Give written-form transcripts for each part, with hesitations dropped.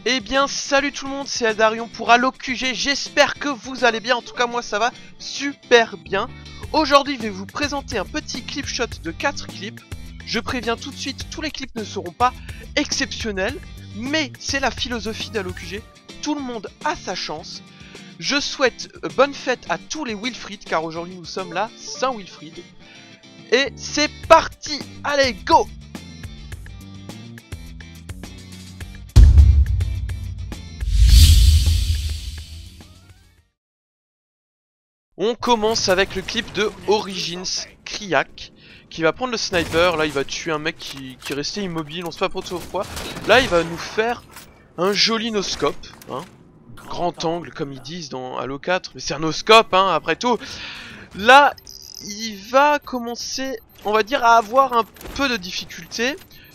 Eh bien salut tout le monde, c'est Adarion pour Halo QG, j'espère que vous allez bien, en tout cas moi ça va super bien. Aujourd'hui je vais vous présenter un petit clip shot de 4 clips. Je préviens tout de suite, tous les clips ne seront pas exceptionnels, mais c'est la philosophie d'Halo QG, tout le monde a sa chance. Je souhaite bonne fête à tous les Wilfried, car aujourd'hui nous sommes là, Saint Wilfried. Et c'est parti, allez go! On commence avec le clip de Origins Kriak qui va prendre le sniper. Là il va tuer un mec qui est resté immobile, on sait pas pourquoi. Là il va nous faire un joli no-scope, hein. Grand angle comme ils disent dans Halo 4, mais c'est un no-scope hein, après tout. Là il va commencer, on va dire, à avoir un peu de difficulté,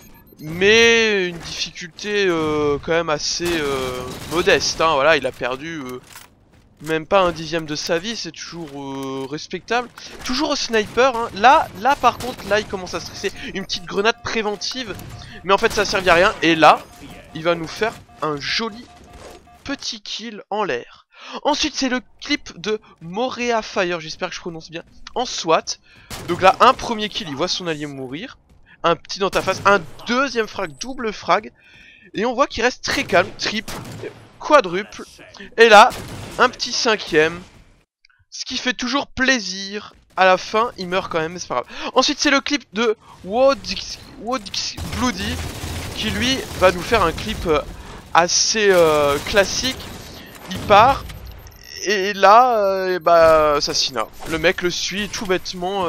mais une difficulté quand même assez modeste hein. Voilà, il a perdu même pas un dixième de sa vie, c'est toujours respectable. Toujours au sniper, hein. Là par contre, là il commence à stresser. Une petite grenade préventive, mais en fait ça servait à rien. Et là, il va nous faire un joli petit kill en l'air. Ensuite c'est le clip de Morea Fire, j'espère que je prononce bien, en SWAT. Donc là, un premier kill, il voit son allié mourir. Un petit dans ta face, un deuxième frag, double frag. Et on voit qu'il reste très calme, triple, quadruple. Et là, un petit cinquième, ce qui fait toujours plaisir. À la fin, il meurt quand même, mais c'est pas grave. Ensuite, c'est le clip de Wodx Bloody, qui lui va nous faire un clip assez classique. Il part, et là, bah, assassinat. Le mec le suit tout bêtement.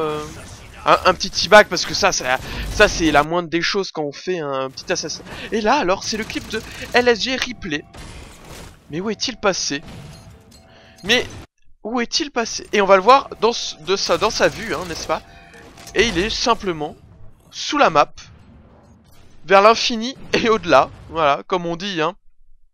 Un petit teabag, parce que ça c'est la moindre des choses quand on fait un petit assassinat. Et là, alors, c'est le clip de LSG Replay. Mais où est-il passé? Mais où est-il passé? Et on va le voir dans sa vue, hein, n'est-ce pas? Et il est simplement sous la map, vers l'infini et au-delà. Voilà, comme on dit, hein.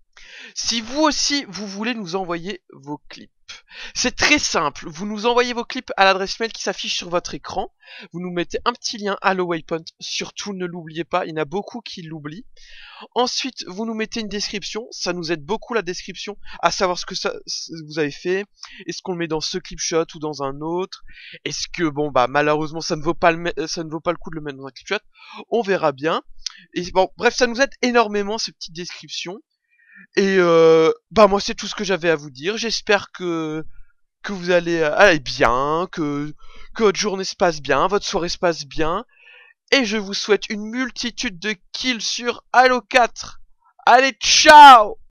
Si vous aussi, vous voulez nous envoyer vos clips, c'est très simple. Vous nous envoyez vos clips à l'adresse mail qui s'affiche sur votre écran. Vous nous mettez un petit lien Halo Waypoint. Surtout, ne l'oubliez pas, il y en a beaucoup qui l'oublient. Ensuite, vous nous mettez une description, ça nous aide beaucoup la description, à savoir ce que vous avez fait, est-ce qu'on le met dans ce clip shot ou dans un autre, est-ce que, bon bah malheureusement ça ne vaut pas le coup de le mettre dans un clip shot, on verra bien. Et bon, bref, ça nous aide énormément ces petites descriptions, et bah moi c'est tout ce que j'avais à vous dire, j'espère que vous allez aller bien, que votre journée se passe bien, votre soirée se passe bien. Et je vous souhaite une multitude de kills sur Halo 4. Allez, ciao!